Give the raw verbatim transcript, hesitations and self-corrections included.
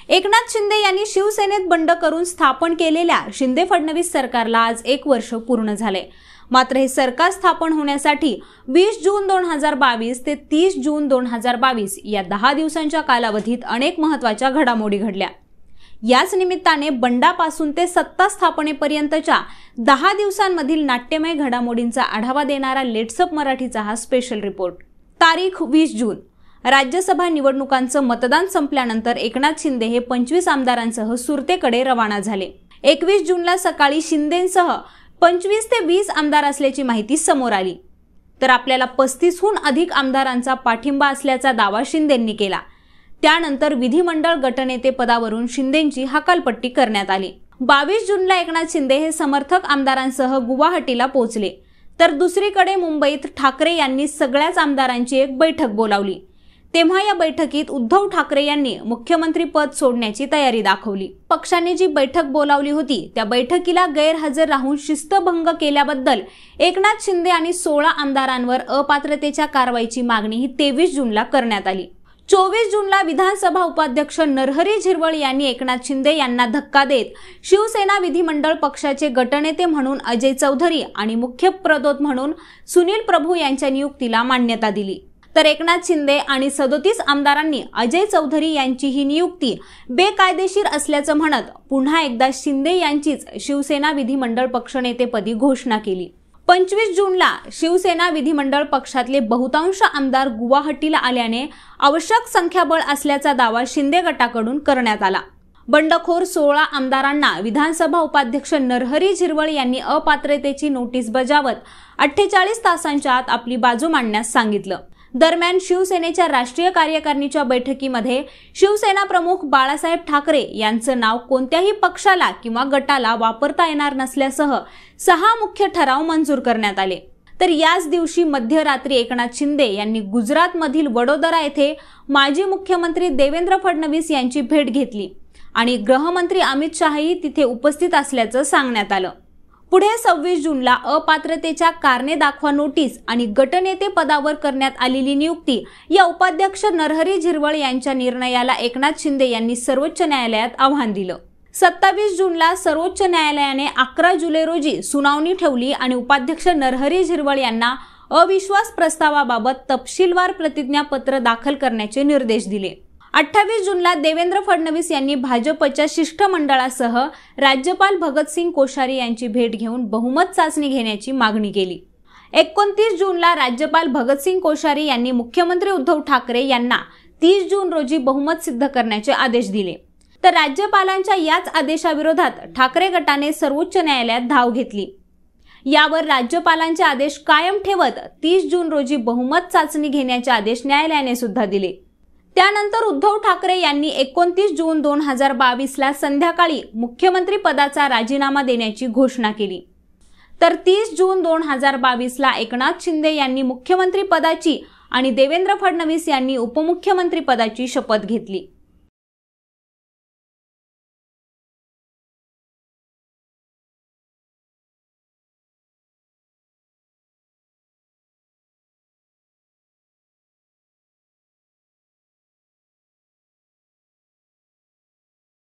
एकनाथ शिंदे यांनी शिवसेनेत बंड करून स्थापन केलेल्या शिंदे फडणवीस सरकारला आज एक वर्ष पूर्ण झाले। मात्र हे सरकार स्थापन होण्यासाठी वीस जून दोन हजार बावीस ते तीस जून दोन हजार बावीस या दहा दिवसांच्या कालावधीत अनेक महत्त्वाच्या घडामोडी घडल्या। याच निमित्ताने बंडापासून ते सत्ता स्थापनेपर्यंतच्या दहा दिवसांमधील नाट्यमय घडामोडींचा आढावा देणारा लेट्सअप मराठीचा हा स्पेशल रिपोर्ट। तारीख वीस जून। राज्यसभा निवडणुकांचं मतदान संपल्यानंतर एकनाथ शिंदे हे पंचवीस आमदारांसह सुरतेकडे रवाना झाले। एकवीस जूनला सकाळी शिंदेंसह पंचवीस ते वीस आमदार असल्याची माहिती समोर आली। तर आपल्याला पस्तीसहून अधिक आमदारांचा पाठिंबा असल्याचा दावा शिंदेंनी केला। त्यानंतर विधिमंडळ गटनेते पदावरून शिंदेंची हकालपट्टी करण्यात आली। बावीस जूनला एकनाथ शिंदे हे समर्थक आमदारांसह गुवाहाटीला पोहोचले। तर दुसरीकडे मुंबईत ठाकरे यांनी सगळ्याच आमदारांची एक बैठक बोलावली। तेव्हा या बैठकीत उद्धव ठाकरे यांनी मुख्यमंत्री पद सोडण्याची तयारी दाखवली। पक्षाने जी बैठक बोलावली होती त्या बैठकीला गैरहजर राहून शिस्तभंग केल्याबद्दल एकनाथ शिंदे आणि सोळा आमदारांवर अपात्रतेच्या कारवाईची मागणी ही तेवीस जूनला करण्यात आली। चोवीस जूनला विधानसभा उपाध्यक्ष नरहरी झिरवळ यांनी एकनाथ शिंदे यांना धक्का देत शिवसेना विधिमंडळ पक्षाचे गटनेते म्हणून अजय चौधरी आणि मुख्य प्रदोत म्हणून सुनील प्रभू यांच्या नियुक्तीला मान्यता दिली। तर एकनाथ शिंदे आणि सदोतीस आमदारांनी अजय चौधरी यांची ही नियुक्ती बेकायदेशीर असल्याचं म्हणत पुन्हा एकदा शिंदे यांचीच शिवसेना विधिमंडळ पक्षनेतेपदी घोषणा केली। पंचवीस जूनला शिवसेना विधिमंडळ पक्षातले बहुतांश आमदार गुवाहाटीला आल्याने आवश्यक संख्याबळ असल्याचा दावा शिंदे गटाकडून करण्यात आला। बंडखोर सोळा आमदारांना विधानसभा उपाध्यक्ष नरहरी झिरवळ यांनी अपात्रतेची नोटीस बजावत अठ्ठेचाळीस तासांच्या आत आपली बाजू मांडण्यास सांगितलं। दरम्यान शिवसेनेच्या राष्ट्रीय कार्यकारिणीच्या बैठकीमध्ये शिवसेना प्रमुख बाळासाहेब ठाकरे यांचं नाव कोणत्याही पक्षाला किंवा गटाला वापरता येणार नसल्यासह सहा मुख्य ठराव मंजूर करण्यात आले। तर याच दिवशी मध्यरात्री एकनाथ शिंदे यांनी गुजरातमधील वडोदरा येथे माजी मुख्यमंत्री देवेंद्र फडणवीस यांची भेट घेतली आणि गृहमंत्री अमित शहाही तिथे उपस्थित असल्याचं सांगण्यात आलं। पुढे सव्वीस जूनला अपात्रतेच्या कारणे दाखवा नोटीस आणि गटनेते पदावर करण्यात आलेली नियुक्ती या उपाध्यक्ष नरहरी झिरवळ यांच्या निर्णयाला एकनाथ शिंदे यांनी सर्वोच्च न्यायालयात आव्हान दिलं। सत्तावीस जूनला सर्वोच्च न्यायालयाने अकरा जुलै रोजी सुनावणी ठेवली आणि उपाध्यक्ष नरहरी झिरवळ यांना अविश्वास प्रस्तावाबाबत तपशीलवार प्रतिज्ञापत्र दाखल करण्याचे निर्देश दिले। अठ्ठावीस जूनला देवेंद्र फडणवीस यांनी भाजपच्या शिष्टमंडळासह राज्यपाल भगतसिंग कोश्यारी यांची भेट घेऊन बहुमत चाचणी घेण्याची मागणी केली। एकोणतीस जूनला राज्यपाल भगतसिंग कोश्यारी यांनी मुख्यमंत्री उद्धव ठाकरे यांना तीस जून रोजी बहुमत सिद्ध करण्याचे आदेश दिले। तर राज्यपालांच्या याच आदेशाविरोधात ठाकरे गटाने सर्वोच्च न्यायालयात धाव घेतली। यावर राज्यपालांचे आदेश कायम ठेवत तीस जून रोजी बहुमत चाचणी घेण्याचे आदेश न्यायालयाने सुद्धा दिले। त्यानंतर उद्धव ठाकरे यांनी एकोणतीस जून दोन हजार बावीस ला संध्याकाळी मुख्यमंत्री पदाचा राजीनामा देण्याची घोषणा केली। तर तीस जून दोन हजार बावीस ला एकनाथ शिंदे यांनी मुख्यमंत्री पदाची आणि देवेंद्र फडणवीस यांनी उपमुख्यमंत्री पदाची शपथ घेतली।